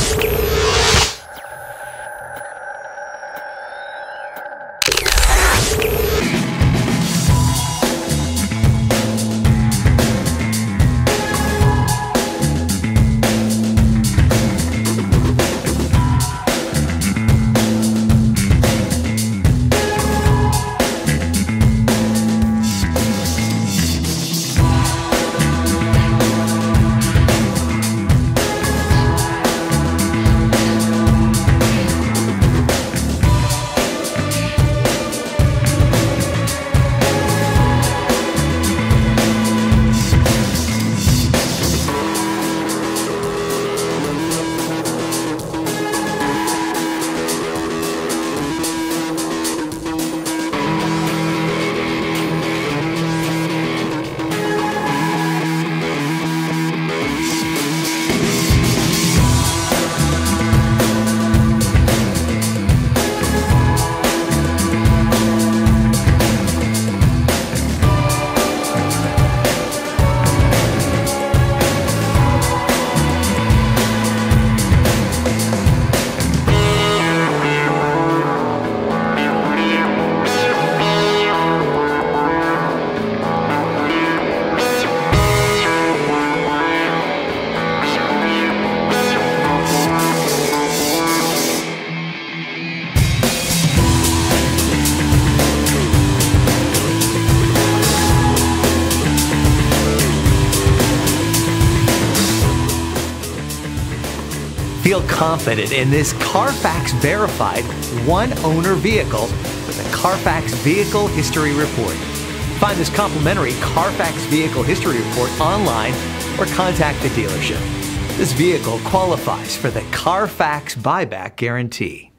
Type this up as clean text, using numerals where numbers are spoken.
Feel confident in this Carfax verified one-owner vehicle with a Carfax Vehicle History Report. Find this complimentary Carfax Vehicle History Report online or contact the dealership. This vehicle qualifies for the Carfax Buyback Guarantee.